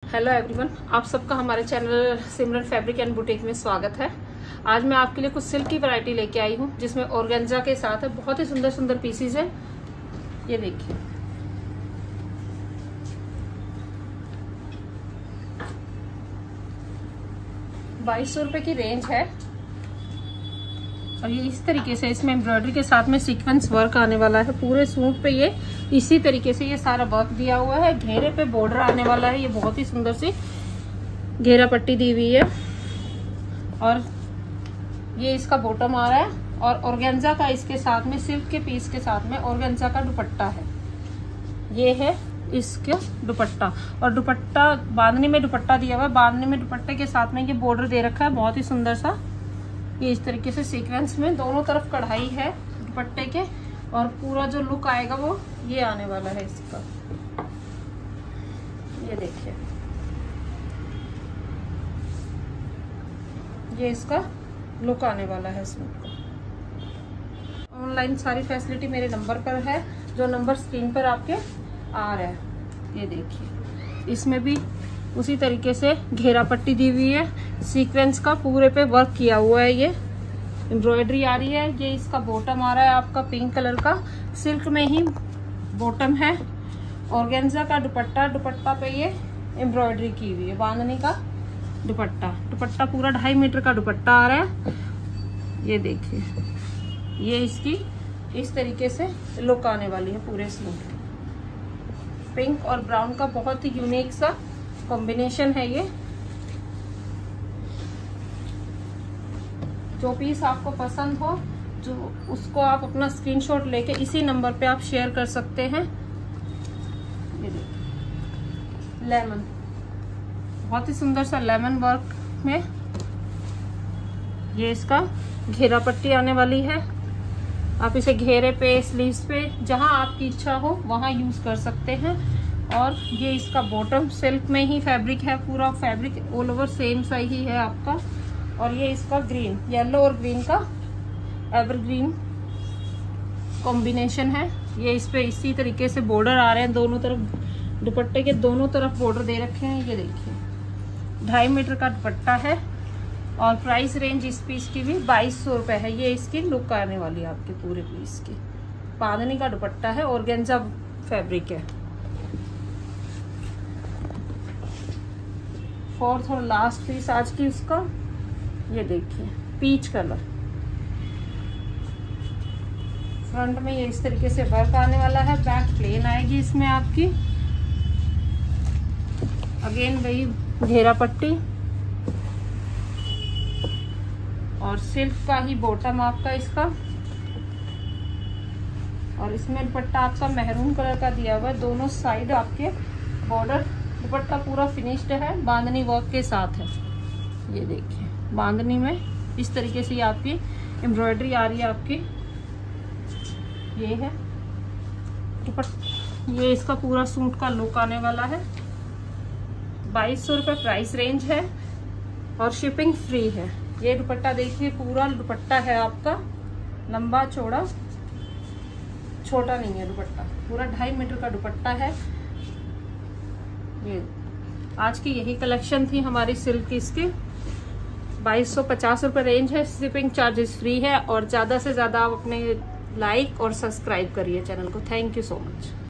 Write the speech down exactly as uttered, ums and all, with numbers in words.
Hello everyone, आप सबका हमारे channel Simran fabric and boutique में स्वागत है। आज मैं आपके लिए कुछ सिल्क की वैरायटी लेके आई हूँ जिसमें ऑर्गेन्जा के साथ है। बहुत ही सुंदर सुंदर पीसीज है। ये देखिए, बाईस सौ रुपए की रेंज है और ये इस तरीके से इसमें एम्ब्रॉयडरी के साथ में सीक्वेंस वर्क आने वाला है। पूरे सूट पे ये इसी तरीके से ये सारा वर्क दिया हुआ है। घेरे पे बॉर्डर आने वाला है। ये बहुत ही सुंदर सी घेरा पट्टी दी हुई है और ये इसका बॉटम आ रहा है और ऑर्गेन्जा का इसके साथ में सिल्क के पीस के साथ में ऑर्गेन्जा का दुपट्टा है। ये है इसका दुपट्टा और दुपट्टा बांधनी में दुपट्टा दिया हुआ है। बांधनी में दुपट्टे के साथ में ये बॉर्डर दे रखा है, बहुत ही सुंदर सा। ये इस तरीके से सीक्वेंस में दोनों तरफ कढ़ाई है दुपट्टे के और पूरा जो लुक आएगा वो ये आने वाला है इसका। ये देखिए, ये इसका लुक आने वाला है सूट का। ऑनलाइन सारी फैसिलिटी मेरे नंबर पर है, जो नंबर स्क्रीन पर आपके आ रहा है। ये देखिए, इसमें भी उसी तरीके से घेरा पट्टी दी हुई है। सीक्वेंस का पूरे पे वर्क किया हुआ है। ये एम्ब्रॉयडरी आ रही है। ये इसका बॉटम आ रहा है आपका पिंक कलर का, सिल्क में ही बॉटम है। ऑर्गेन्जा का दुपट्टा, दुपट्टा पे ये एम्ब्रॉयडरी की हुई है। बांधनी का दुपट्टा, दुपट्टा पूरा ढाई मीटर का दुपट्टा आ रहा है। ये देखिए, ये इसकी इस तरीके से लुक आने वाली है पूरे सूट। पिंक और ब्राउन का बहुत ही यूनिक सा कॉम्बिनेशन है ये। जो पीस आपको पसंद हो जो उसको आप अपना स्क्रीनशॉट लेके इसी नंबर पे आप शेयर कर सकते हैं। ये देखिए, लेमन, बहुत ही सुंदर सा लेमन वर्क में ये इसका घेरा पट्टी आने वाली है। आप इसे घेरे पे, स्लीव्स पे, जहां आपकी इच्छा हो वहां यूज कर सकते हैं। और ये इसका बॉटम सिल्क में ही फैब्रिक है। पूरा फैब्रिक ऑल ओवर सेम सा ही है आपका। और ये इसका ग्रीन, येलो और ग्रीन का एवरग्रीन कॉम्बिनेशन है। ये इस पे इसी तरीके से बॉर्डर आ रहे हैं दोनों तरफ, दुपट्टे के दोनों तरफ बॉर्डर दे रखे हैं। ये देखिए, ढाई मीटर का दुपट्टा है और प्राइस रेंज इस पीस की भी बाईस सौ रुपए है। ये इसकी लुक आने वाली है आपके पूरे पीस की। बांधनी का दुपट्टा है, ऑर्गेन्जा फैब्रिक है। फोर्थ और लास्ट पीस आज की उसका, ये देखिए, पीच कलर। फ्रंट में ये इस तरीके से वर्क आने वाला है। बैक प्लेन आएगी इसमें आपकी। अगेन वही घेरा पट्टी और सिल्क का ही बॉटम आपका इसका। और इसमें दुपट्टा आपका मेहरून कलर का दिया हुआ है। दोनों साइड आपके बॉर्डर, दुपट्टा पूरा फिनिश्ड है, बांधनी वर्क के साथ है। ये देखिए, बांधनी में इस तरीके से आपकी एम्ब्रॉयडरी आ रही है आपकी। ये है दुपट्टा, ये इसका पूरा सूट का लुक आने वाला है। बाईस सौ रुपये प्राइस रेंज है और शिपिंग फ्री है। ये दुपट्टा देखिए, पूरा दुपट्टा है आपका, लंबा चौड़ा, छोटा नहीं है दुपट्टा, पूरा ढाई मीटर का दुपट्टा है। ये आज की यही कलेक्शन थी हमारी सिल्क की। इसकी बाईस सौ पचास रुपये रेंज है। शिपिंग चार्जेस फ्री है और ज़्यादा से ज़्यादा आप अपने लाइक और सब्सक्राइब करिए चैनल को। Thank you so much.